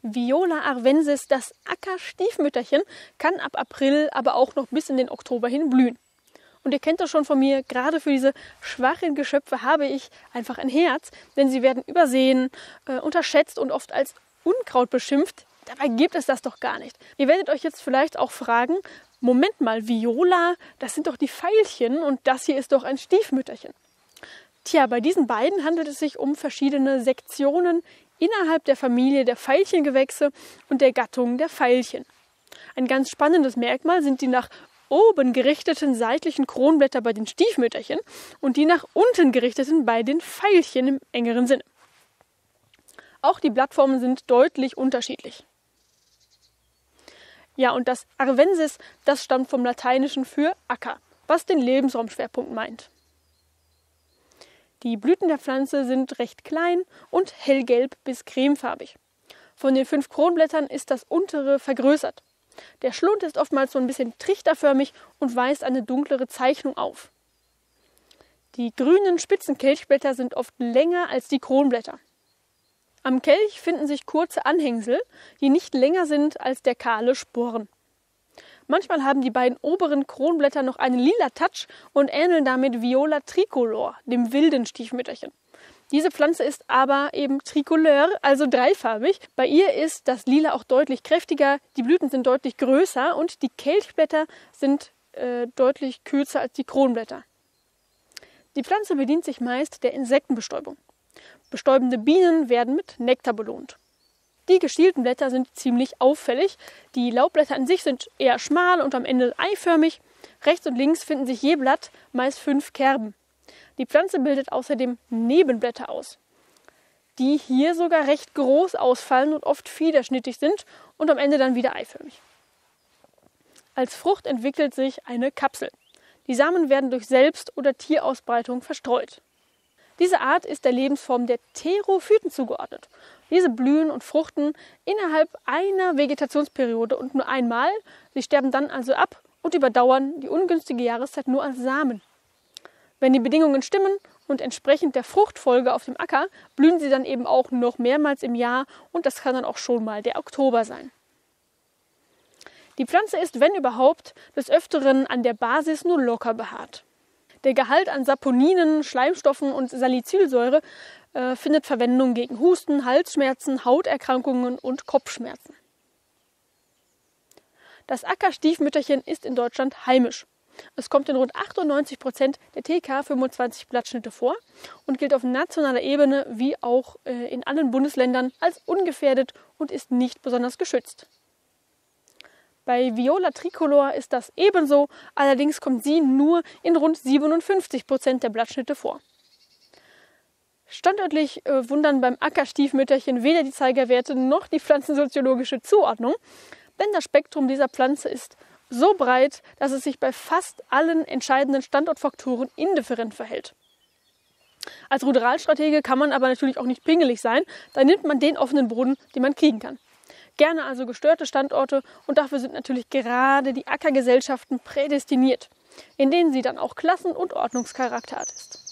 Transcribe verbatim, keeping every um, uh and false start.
Viola arvensis, das Ackerstiefmütterchen, kann ab April, aber auch noch bis in den Oktober hin blühen. Und ihr kennt das schon von mir, gerade für diese schwachen Geschöpfe habe ich einfach ein Herz, denn sie werden übersehen, äh, unterschätzt und oft als Unkraut beschimpft. Dabei gibt es das doch gar nicht. Ihr werdet euch jetzt vielleicht auch fragen, Moment mal, Viola, das sind doch die Veilchen und das hier ist doch ein Stiefmütterchen. Tja, bei diesen beiden handelt es sich um verschiedene Sektionen innerhalb der Familie der Veilchengewächse und der Gattung der Veilchen. Ein ganz spannendes Merkmal sind die nach oben gerichteten seitlichen Kronblätter bei den Stiefmütterchen und die nach unten gerichteten bei den Veilchen im engeren Sinne. Auch die Blattformen sind deutlich unterschiedlich. Ja, und das Arvensis, das stammt vom Lateinischen für Acker, was den Lebensraumschwerpunkt meint. Die Blüten der Pflanze sind recht klein und hellgelb bis cremefarbig. Von den fünf Kronblättern ist das untere vergrößert. Der Schlund ist oftmals so ein bisschen trichterförmig und weist eine dunklere Zeichnung auf. Die grünen spitzen Kelchblätter sind oft länger als die Kronblätter. Am Kelch finden sich kurze Anhängsel, die nicht länger sind als der kahle Sporen. Manchmal haben die beiden oberen Kronblätter noch einen lila Touch und ähneln damit Viola tricolor, dem wilden Stiefmütterchen. Diese Pflanze ist aber eben tricolor, also dreifarbig. Bei ihr ist das Lila auch deutlich kräftiger, die Blüten sind deutlich größer und die Kelchblätter sind äh, deutlich kürzer als die Kronblätter. Die Pflanze bedient sich meist der Insektenbestäubung. Bestäubende Bienen werden mit Nektar belohnt. Die gestielten Blätter sind ziemlich auffällig. Die Laubblätter an sich sind eher schmal und am Ende eiförmig. Rechts und links finden sich je Blatt meist fünf Kerben. Die Pflanze bildet außerdem Nebenblätter aus, die hier sogar recht groß ausfallen und oft fiederschnittig sind und am Ende dann wieder eiförmig. Als Frucht entwickelt sich eine Kapsel. Die Samen werden durch Selbst- oder Tierausbreitung verstreut. Diese Art ist der Lebensform der Therophyten zugeordnet. Diese blühen und fruchten innerhalb einer Vegetationsperiode und nur einmal. Sie sterben dann also ab und überdauern die ungünstige Jahreszeit nur als Samen. Wenn die Bedingungen stimmen und entsprechend der Fruchtfolge auf dem Acker, blühen sie dann eben auch noch mehrmals im Jahr und das kann dann auch schon mal der Oktober sein. Die Pflanze ist, wenn überhaupt, des Öfteren an der Basis nur locker behaart. Der Gehalt an Saponinen, Schleimstoffen und Salicylsäure äh, findet Verwendung gegen Husten, Halsschmerzen, Hauterkrankungen und Kopfschmerzen. Das Ackerstiefmütterchen ist in Deutschland heimisch. Es kommt in rund achtundneunzig Prozent der T K fünfundzwanzig Blattschnitte vor und gilt auf nationaler Ebene wie auch äh, in allen Bundesländern als ungefährdet und ist nicht besonders geschützt. Bei Viola tricolor ist das ebenso, allerdings kommt sie nur in rund siebenundfünfzig Prozent der Blattschnitte vor. Standortlich äh, wundern beim Ackerstiefmütterchen weder die Zeigerwerte noch die pflanzensoziologische Zuordnung, denn das Spektrum dieser Pflanze ist so breit, dass es sich bei fast allen entscheidenden Standortfaktoren indifferent verhält. Als Ruderalstratege kann man aber natürlich auch nicht pingelig sein, da nimmt man den offenen Boden, den man kriegen kann. Gerne also gestörte Standorte und dafür sind natürlich gerade die Ackergesellschaften prädestiniert, in denen sie dann auch Klassen- und Ordnungscharakter ist.